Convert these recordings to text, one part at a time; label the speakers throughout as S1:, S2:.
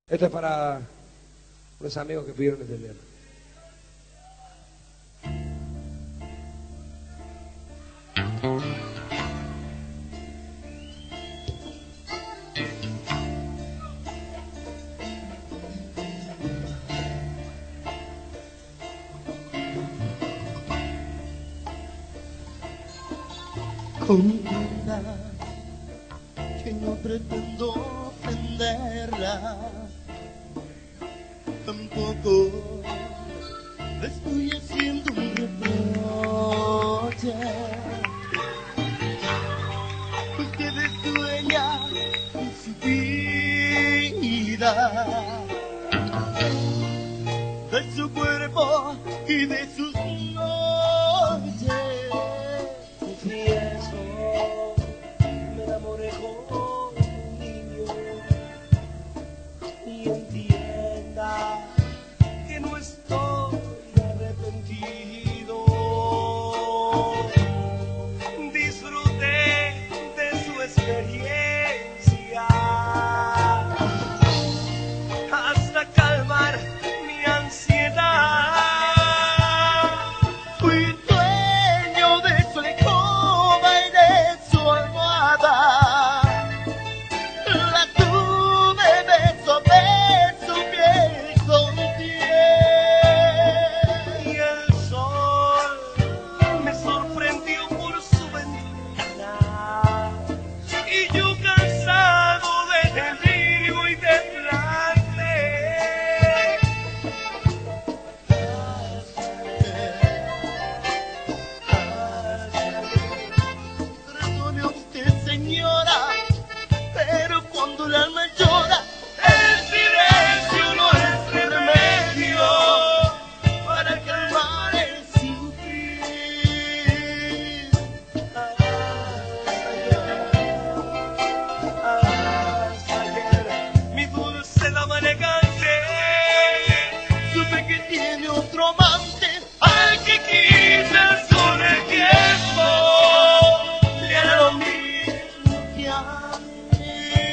S1: Esto es para unos amigos que pidieron este tema.
S2: Comprenda que no pretendo ofenderla, tampoco le estoy haciendo un reproche. Usted es dueña de su vida, de su cuerpo y de sus noches.
S3: Confieso, me enamoré con un niño y entienda que no estoy arrepentido. Disfruté de su experiencia hasta calmar mi ansiedad.
S2: Fui dueño de su alcoba y de su almohada. La tuve beso a beso, piel con piel.
S3: Y el sol me sorprendió por su ventana y yo cansado de delirio y de placer.
S2: Perdone usted, señora, pero cuando el alma llora,
S3: El silencio no es remedio
S2: para calmar el sufrir.
S3: hasta ayer, mi dulce dama elegante,
S2: Supe que tiene otro amante
S3: al que quise sobre el tiempo, le hará lo mismo
S2: que a mí.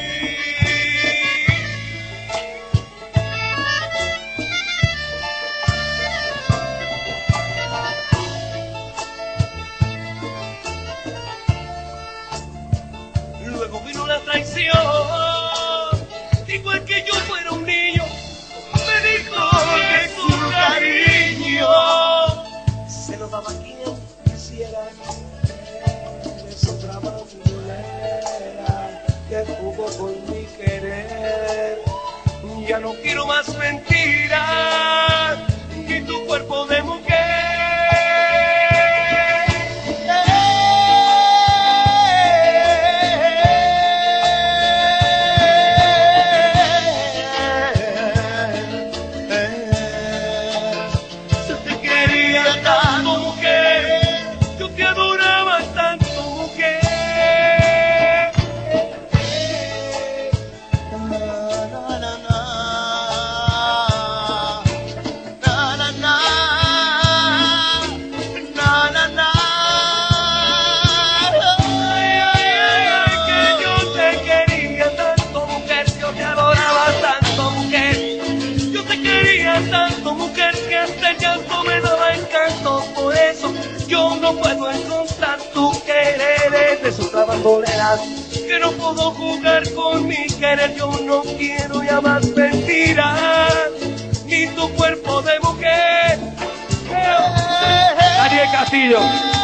S3: Luego vino la traición, igual que yo fuera un niño, me dijo que su cariño se lo daba a quien quisiera. Es otra bandolera que jugó con mi querer. Ya no quiero más mentiras, ni tu cuerpo de mujer. Yo te quería tanto, mujer, yo te adoraba tanto, mujer. Ay, ay, ay, ay, que yo te quería tanto, mujer, yo te adoraba tanto, mujer. Yo te quería tanto, mujer, que hasta el llanto me daba encanto. Por eso yo no puedo encontrar tu querer. Es otra bandolera que no puedo jugar con mi querer. Yo no quiero ya más mentiras, ni tu cuerpo de mujer. Ariel Castillo.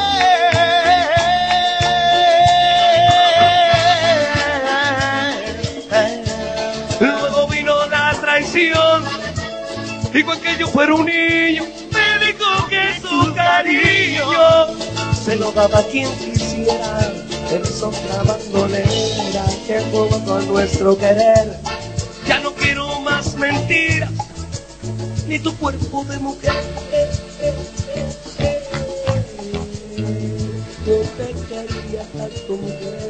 S3: Luego vino la traición, igual que yo fuera un niño, me dijo que su cariño se lo daba a quien quisiera. Es otra bandolera que jugó con nuestro querer. Ya no quiero más mentiras, ni tu cuerpo de mujer. Yo te quería tanto, mujer.